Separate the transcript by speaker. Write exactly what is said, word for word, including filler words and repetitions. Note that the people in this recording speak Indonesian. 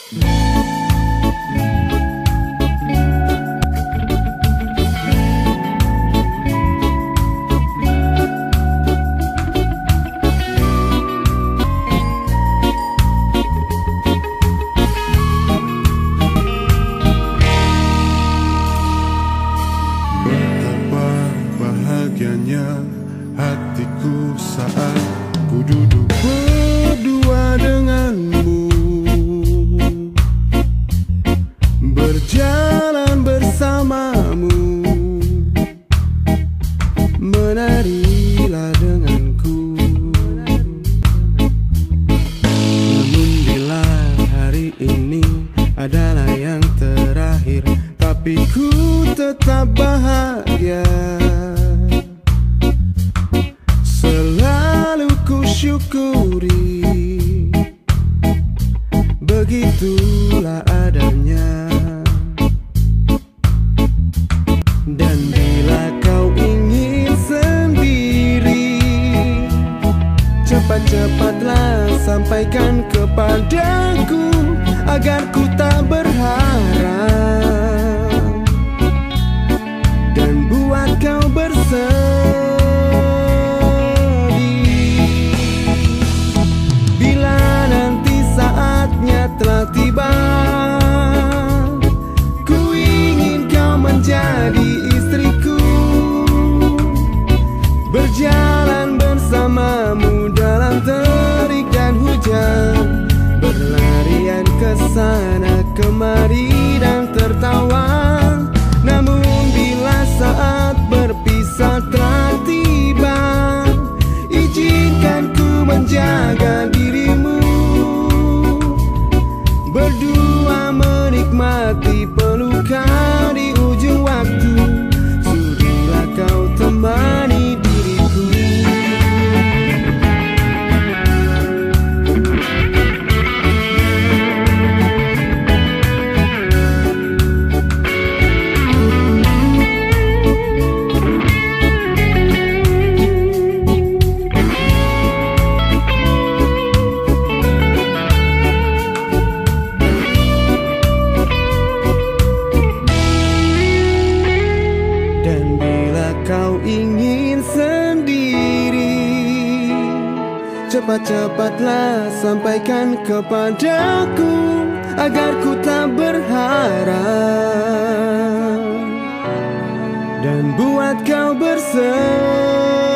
Speaker 1: Hatiku saat ku duduk berdua denganmu, berjalan bersamamu, menarilah denganku. Namun bila hari ini adalah yang terakhir, tapi ku tetap bahagia. Selalu ku syukuri, begitulah adanya. Dan bila kau ingin sendiri, cepat-cepatlah sampaikan kepadaku, agar ku tak berharap dan buat kau bersedih. Telah tiba, ku ingin kau menjadi istriku, berjalan bersamamu dalam terik dan hujan, berlarian ke sana kemari dan tertawa. Namun bila saat berpisah telah tiba, izinkan ku menjaga dirimu, berdua menikmati pelukan di ujung waktu. Sudilah kau temani diriku. Kau ingin sendiri, cepat-cepatlah sampaikan kepadaku, agar ku tak berharap dan buat kau bersedih.